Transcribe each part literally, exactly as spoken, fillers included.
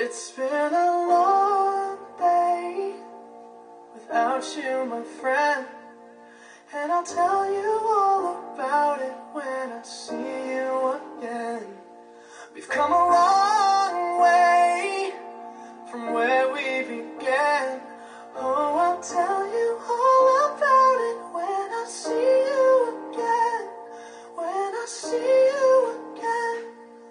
It's been a long day without you, my friend, and I'll tell you all about it when I see you again. We've come a long way from where we began. Oh, I'll tell you all about it when I see you again. When I see you again.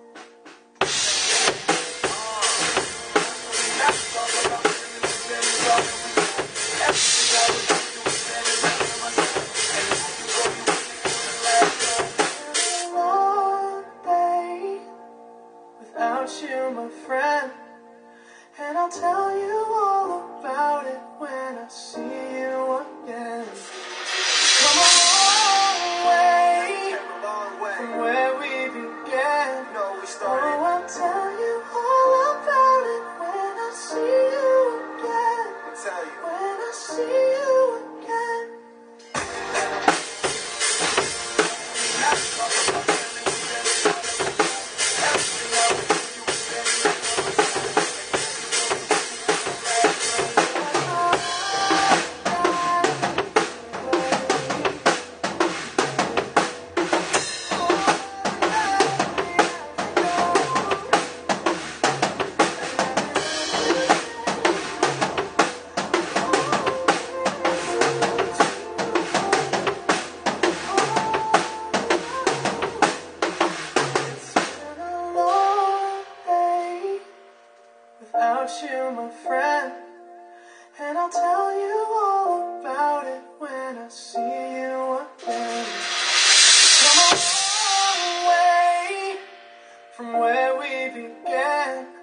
Without you, my friend, and I'll tell you all about it when I see you again. Come a long way from where we began. Oh, I'll tell you all about it when I see you again. When I see you again. Without you, my friend, and I'll tell you all about it when I see you again. Come a long way from where we began.